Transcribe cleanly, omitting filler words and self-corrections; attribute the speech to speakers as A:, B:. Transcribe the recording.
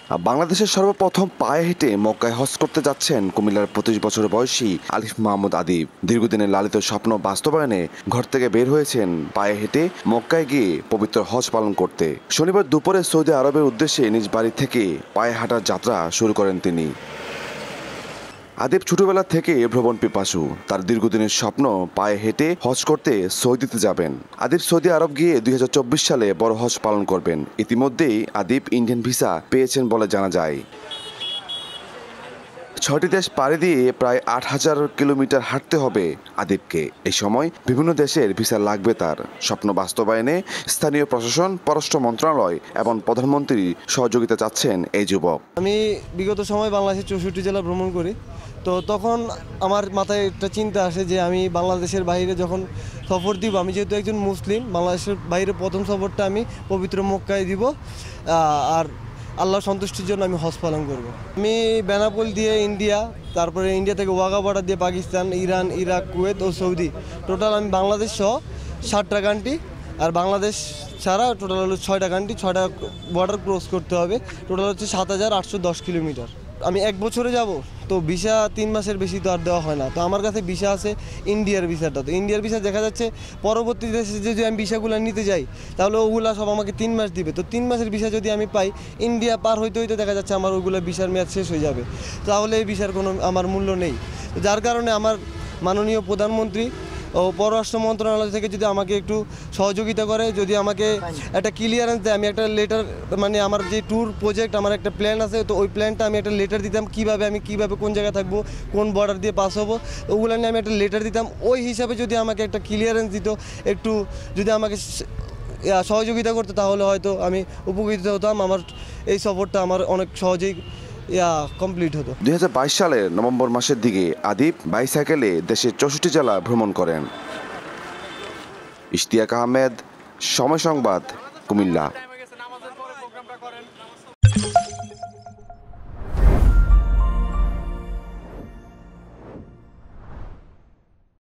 A: বাংলাদেশের সর্বপ্রথম পায়ে হেঁটে মক্কায় হজ করতে যাচ্ছেন কুমিল্লার 25 বছর বয়সী আলিফ মাহমুদ আদিব। দীর্ঘদিনের লালিত স্বপ্ন বাস্তবায়নে ঘর থেকে বের হয়েছেন পায়ে হেঁটে মক্কায় গিয়ে পবিত্র হজ পালন করতে। শনিবার দুপুরে সৌদি আরবের উদ্দেশ্যে নিজ বাড়ি থেকে পায়ে হাঁটার যাত্রা শুরু করেন তিনি। আদিব ছোটবেলা থেকে ভ্রমণ পিপাসু। তার দীর্ঘদিনের স্বপ্ন পায়ে হেঁটে হজ করতে সৌদিতে যাবেন। আদিব সৌদি আরব গিয়ে 2024 সালে বড় হজ পালন করবেন। ইতিমধ্যেই আদিব ইন্ডিয়ান ভিসা পেয়েছেন বলে জানা যায়। 6টি দেশ পাড়ি দিয়ে প্রায় 8,000 কিলোমিটার হাঁটতে হবে আদিবকে। এই সময় বিভিন্ন দেশের ভিসা লাগবে তার। স্বপ্ন বাস্তবায়নে স্থানীয় প্রশাসন, পররাষ্ট্র মন্ত্রণালয় এবং প্রধানমন্ত্রীর সহযোগিতা চাচ্ছেন এই যুবক।
B: আমি বিগত সময় বাংলাদেশের 64 জেলা ভ্রমণ করি। তো তখন আমার মাথায় একটা চিন্তা আসে যে আমি বাংলাদেশের বাইরে যখন সফর দিব, আমি যেহেতু একজন মুসলিম, বাংলাদেশের বাইরে প্রথম সফরটা আমি পবিত্র মক্কায় দিব আর আল্লাহর সন্তুষ্টির জন্য আমি হজ পালন করব। আমি বেনাপোল দিয়ে ইন্ডিয়া, তারপরে ইন্ডিয়া থেকে ওয়াঘা বর্ডার দিয়ে পাকিস্তান, ইরান, ইরাক, কুয়েত ও সৌদি, টোটাল আমি বাংলাদেশ সহ 7টা কান্ট্রি আর বাংলাদেশ ছাড়া টোটাল হলো 6টা কান্ট্রি, 6টা বর্ডার ক্রস করতে হবে। টোটাল হচ্ছে 7,810 কিলোমিটার। আমি 1 বছরে যাব, তো ভিসা 3 মাসের বেশি তো আর দেওয়া হয় না। তো আমার কাছে ভিসা আছে ইন্ডিয়ার ভিসাটা। তো ইন্ডিয়ার ভিসা দেখা যাচ্ছে পরবর্তী দেশে যদি আমি ভিসাগুলো নিতে যাই তাহলে ওগুলো সব আমাকে 3 মাস দিবে। তো 3 মাসের ভিসা যদি আমি পাই, ইন্ডিয়া পার হইতে হইতে দেখা যাচ্ছে আমার ওইগুলো ভিসার মেয়াদ শেষ হয়ে যাবে। তাহলে এই ভিসার কোনো আমার মূল্য নেই। যার কারণে আমার মাননীয় প্রধানমন্ত্রী ও পররাষ্ট্র মন্ত্রণালয় থেকে যদি আমাকে একটু সহযোগিতা করে, যদি আমাকে একটা ক্লিয়ারেন্স দেয়, আমি একটা লেটার, মানে আমার যে ট্যুর প্রজেক্ট, আমার একটা প্ল্যান আছে, তো ওই প্ল্যানটা আমি একটা লেটার দিতাম আমি কীভাবে কোন জায়গায় থাকবো, কোন বর্ডার দিয়ে পাস হবো, ওগুলো নিয়ে আমি একটা লেটার দিতাম। ওই হিসাবে যদি আমাকে একটা ক্লিয়ারেন্স দিত, একটু যদি আমাকে সহযোগিতা করতো, তাহলে হয়তো আমি উপকৃত হতাম। আমার এই সফরটা আমার অনেক সহজেই কমপ্লিট হতো।
A: 2022 সালের নভেম্বর মাসের দিকে আদিব বাইসাইকেলে দেশের 64 জেলা ভ্রমণ করেন। ইশতিয়াক আহমেদ, সময় সংবাদ, কুমিল্লা।